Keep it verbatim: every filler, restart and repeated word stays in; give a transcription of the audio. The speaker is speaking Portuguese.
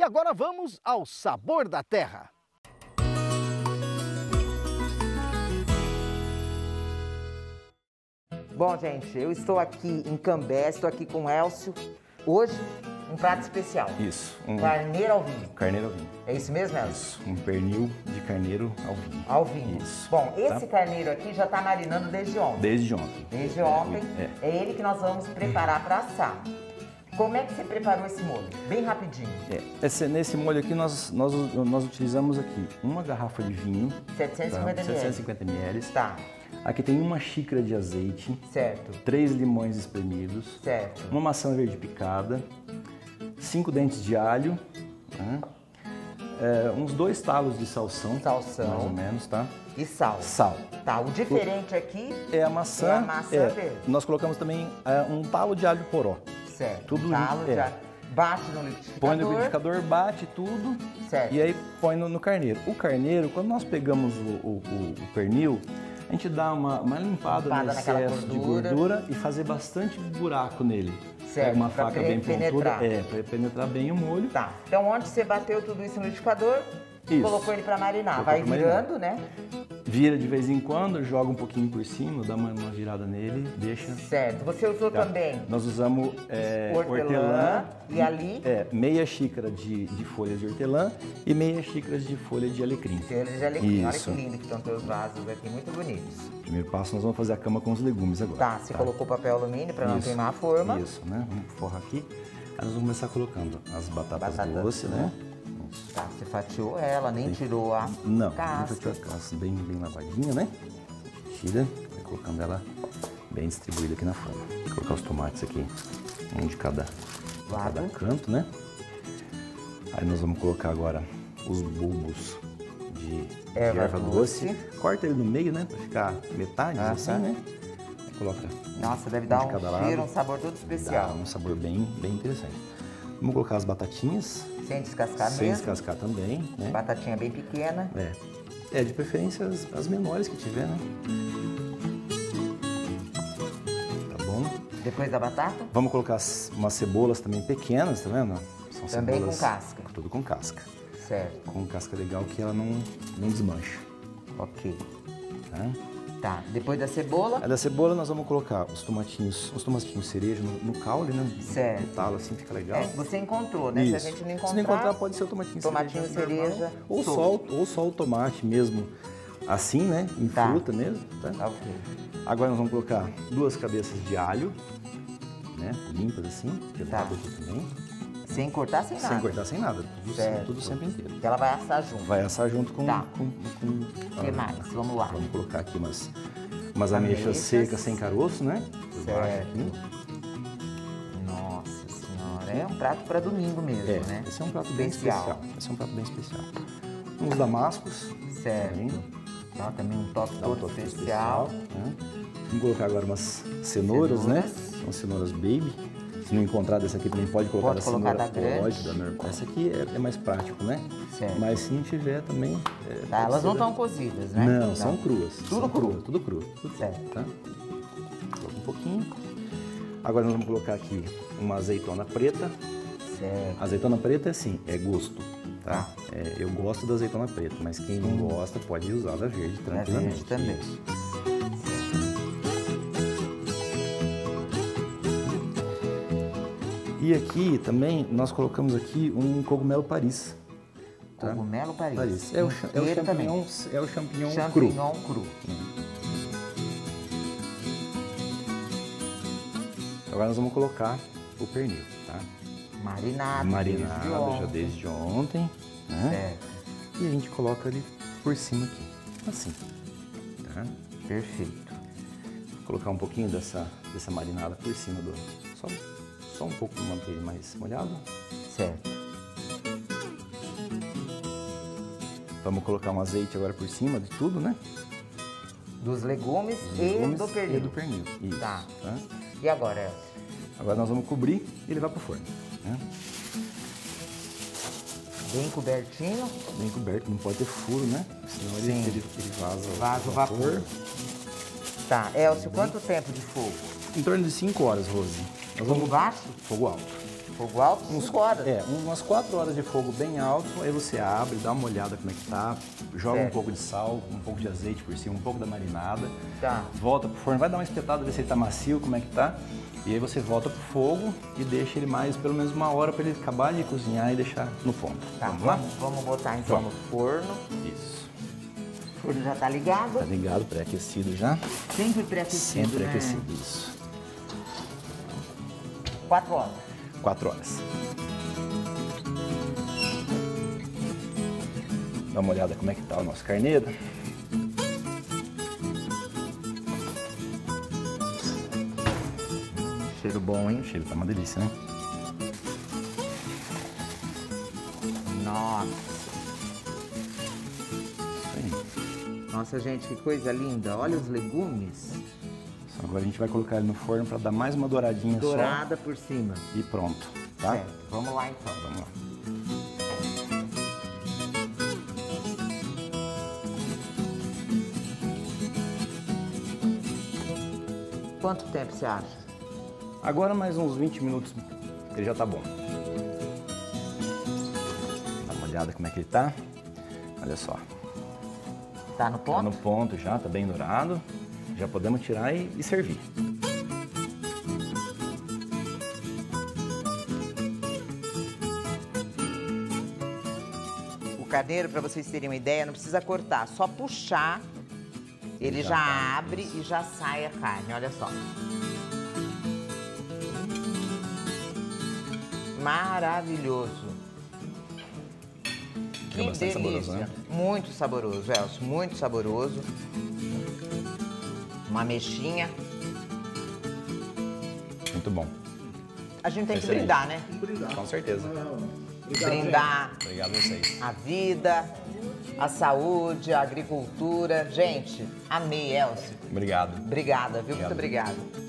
agora vamos ao sabor da terra. Bom, gente, eu estou aqui em Cambé, estou aqui com o Elcio. Hoje, um prato especial. Isso. Um Carneiro ao vinho. Carneiro ao vinho. É isso mesmo, Elcio? Isso. Um pernil de carneiro ao vinho. Ao vinho. Isso. Bom, esse Tá? carneiro aqui já está marinando desde ontem. Desde ontem. Desde ontem. É. É ele que nós vamos preparar para assar. Como é que você preparou esse molho? Bem rapidinho. É. Esse, nesse molho aqui, nós, nós, nós utilizamos aqui uma garrafa de vinho. setecentos e cinquenta tá? setecentos e cinquenta mililitros. Tá. Aqui tem uma xícara de azeite. Certo. Três limões espremidos. Certo. Uma maçã verde picada. Cinco dentes de alho. Né? É, uns dois talos de salsão. Salsão. Mais ou menos, tá? E sal. Sal. Tá, o diferente aqui É a maçã. é a maçã é, verde. Nós colocamos também é, um talo de alho poró. Certo. Tudo talo é. já bate no liquidificador. Põe no liquidificador, bate tudo. Certo. E aí põe no, no carneiro. O carneiro, quando nós pegamos o, o, o, o pernil, a gente dá uma, uma limpada, Limpada no naquela excesso de gordura. gordura e fazer bastante buraco nele. Certo, Pega uma pra faca bem penetrar. pontuda, é, para penetrar bem o molho. Tá. Então, onde você bateu tudo isso no liquidificador, Isso. colocou ele para marinar. Colocou Vai pra marinar. virando, né? Vira de vez em quando, joga um pouquinho por cima, dá uma, uma girada nele, deixa. Certo. Você usou Tá. também Nós usamos é, hortelã, hortelã e ali é, meia xícara de, de folha de hortelã e meia xícara de folha de alecrim. folha de alecrim. Olha Isso. que lindo que estão teus vasos aqui, muito bonitos. Primeiro passo, nós vamos fazer a cama com os legumes agora. Tá, você colocou papel alumínio para não Isso. queimar a forma. Isso, né? Vamos forrar aqui. Aí nós vamos começar colocando as batatas Batata doces, né? Tá, você fatiou ela, nem tirou a Não, casca. deixa eu tirar a casca bem, bem lavadinha, né? Tira, vai colocando ela bem distribuída aqui na forma. Vou colocar os tomates aqui, um de cada, de Lado. cada canto, né? Aí nós vamos colocar agora os bulbos de de Erva erva, doce. doce. Corta ele no meio, né? Pra ficar metade, Ah, assim, tá. né? Coloca Nossa, deve um dar de um cada cheiro, lado. um sabor todo Dá especial. um sabor bem, bem interessante. Vamos colocar as batatinhas, Sem descascar sem mesmo. descascar também, né? Batatinha bem pequena. É. É, de preferência as, as menores que tiver, né? Tá bom? Depois da batata, Vamos colocar as- umas cebolas também pequenas, tá vendo? São Também com cebolas- casca. Tudo com casca. certo. Com casca legal que ela não, não desmancha, Ok. tá? Tá, depois da cebola, Aí da cebola nós vamos colocar os tomatinhos, os tomatinhos cereja no, no caule, né? Certo. No talo assim fica legal. é, você encontrou, né? Isso. Se a gente não encontrar, Se não encontrar, pode ser o tomatinho, tomatinho cereja, cereja normal, ou, só, solto. o- ou só o tomate mesmo, assim, né? Em Tá. fruta mesmo, tá? Tá, ok. Agora nós vamos colocar duas cabeças de alho, né? Limpas assim, pelado Tá. aqui também. Sem cortar, sem nada. Sem cortar, sem nada. Tudo, Certo. tudo sempre inteiro. Que ela vai assar junto. Vai assar junto com... Tá. com, com O que mais? Vamos lá. Vamos colocar aqui umas, umas Ameixas. ameixas secas sem caroço, né? Por baixo Certo. aqui. Nossa senhora, é um prato para domingo mesmo, É, né? esse é um prato bem Especial. especial. Esse é um prato bem especial. Uns damascos. Certo. também. Dá também um toque Dá um todo toque especial. né? Vamos colocar agora umas cenouras, né? Cenouras. São cenouras baby. Se não encontrar dessa aqui também pode colocar Pode da colocar cenoura. da grande. Pode, da normal. Essa aqui é, é mais prático, né? Certo. Mas se não tiver também... é, Tá, pode elas ser não da- estão cozidas, né? Não, são cruas. Tudo são cru. cruas, tudo cru. Tudo Certo. Tá? Coloca um pouquinho. Agora nós vamos colocar aqui uma azeitona preta. Certo. Azeitona preta é assim, é gosto, tá? É, eu gosto da azeitona preta, mas quem não gosta pode usar da verde Da tranquilamente. verde também. Isso. E aqui também nós colocamos aqui um cogumelo Paris. Tá? Cogumelo Paris. Paris. É o, cha- é o Inteiro também. champignon, é o champignon, cru. Champignon cru. Agora nós vamos colocar o pernil, tá? Marinado. Marinado desde já ontem. desde ontem, né? Certo. E a gente coloca ele por cima aqui, assim, tá? Perfeito. Vou colocar um pouquinho dessa, dessa marinada por cima do... Só, só um pouco para manter ele mais molhado. Certo. Vamos colocar um azeite agora por cima de tudo, né? Dos legumes, Dos legumes e do pernil. E do pernil. Isso, Tá. tá? E agora, Elcio? Agora nós vamos cobrir e levar para o forno, né? Bem cobertinho. Bem coberto, não pode ter furo, né? Senão ele, Sim. ele, ele vaza, Vaza o vapor. Tá. Elcio, quanto tempo de fogo? Em torno de cinco horas, Rose. Nós Fogo vamos... baixo? Fogo alto. Fogo alto, cinco horas. É, umas quatro horas de fogo bem alto, aí você abre, dá uma olhada como é que tá, joga Certo. um pouco de sal, um pouco de azeite por cima, um pouco da marinada, Tá. volta pro forno, vai dar uma espetada, ver se ele tá macio, como é que tá, e aí você volta pro fogo e deixa ele mais pelo menos uma hora para ele acabar de cozinhar e deixar no ponto. Tá, Vamos lá? vamos, vamos botar então no forno. Isso. O forno já tá ligado. Tá ligado, pré-aquecido já? Sempre pré-aquecido, Sempre né? aquecido, isso. Quatro horas. Quatro horas. Dá uma olhada como é que tá o nosso carneiro. Cheiro bom, hein? O cheiro tá uma delícia, né? Nossa. Isso aí. Nossa, gente, que coisa linda. Olha os legumes. Agora a gente vai colocar ele no forno para dar mais uma douradinha Dourada por cima. só e pronto, tá? Certo. Vamos lá então. Vamos lá. Quanto tempo você acha? Agora mais uns vinte minutos, ele já tá bom. Dá uma olhada como é que ele tá. Olha só. Tá no Tá ponto? no ponto já, tá bem dourado. Já podemos tirar e, e servir. O carneiro, para vocês terem uma ideia, não precisa cortar, só puxar. Ele já já vai, abre e já sai a carne, olha só. Maravilhoso. É Que bastante delícia. saboroso, né? Muito saboroso, Elcio, muito saboroso. Uma ameixinha. Muito bom. A gente tem que Excelente. brindar, né? Com certeza. Brindar Obrigado a vocês. a vida, a saúde, a agricultura. Gente, amei, Elcio. Obrigado. Obrigada, viu? Muito Obrigado. obrigada.